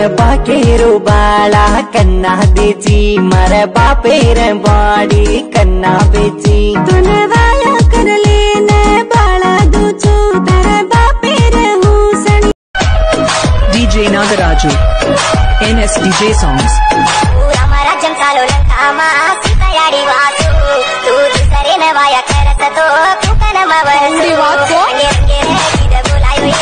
बाकेरो बाला कन्ना देची मर बापेर बाड़ी कन्ना बेची तूने वाया कर लेने बाला दूचू तेरे बापेर हूसनी। DJ Nagaraju NS DJ Songs हमारा जमसालो लंकामा सीतायाडी वासु तू दुसरे न वाया करत तो कुकन मवसु अंगे अंगे गीत बोलायो ये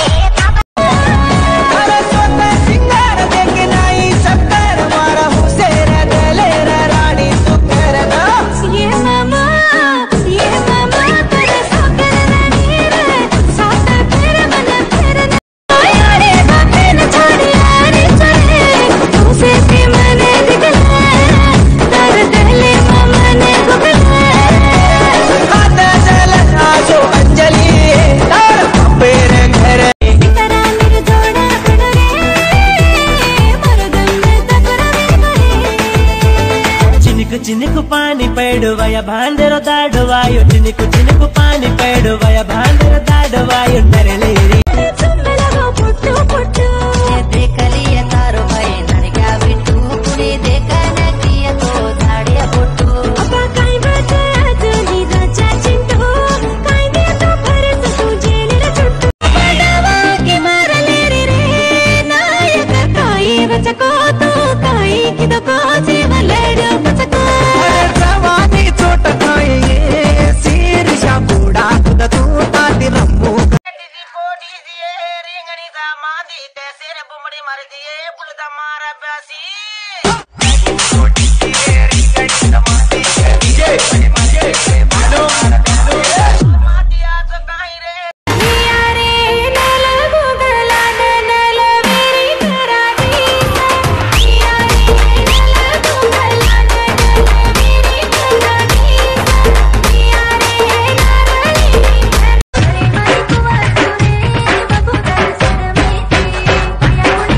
चिनिकु पानी पेडुवय भांडरो दाडुवायु चिनिकु चिनिकु पानी पेडुवय भांडरो दाडुवायु नरलेरी पुट्टू पुट्टू देखलिए तारो भाई ननगा बिट्टू कुड़ी देखन किए तो धाड़िया पुट्टू अपा काई बचे अजली राजा चिंटू काई दे तो फरस तू जेल रे चुट्टू बड़वा की मारले रे नायक काई बचको तो काई की तो को जीव लड़ बचको जवानी चोट खाए शीर्षा बूढ़ा खुद तू ताती रम्मू कोटी दिए रिंगणी दा मादी ते सिर बुमड़ी मर दिए पुल दा मारा बैसी कोटी दिए रिंगणी दा मादी डीजे मादी बानो मादी आज काई रे यारे नल गुगला नल मेरी कराती यारे नल गुगला नल मेरी कराती यारे नारली अरे कुवा सुने बबू कर सरमेती या मुनी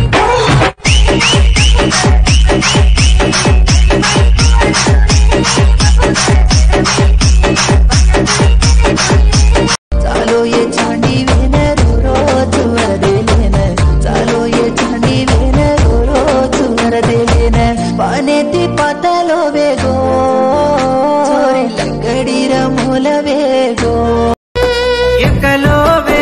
चालो ये चांदी वेने रोज वर दे लेने चालो ये चांदी वेने रोज वर दे लेने पाने ती पातलो वेगो चोरी लंगड़ी रमूल वेगो एकलो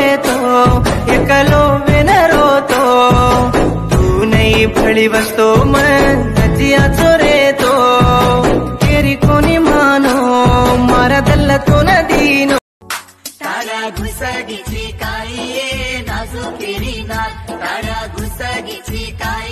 वे न रो तो तू नहीं भली वस्तो मन नचिया चोरे तो तेरी कोनी मानो मारा दल्ल तो न दीनो तारा घुसगी चिकाई नाजू तेरी नाल तारा घुसगी चिकाई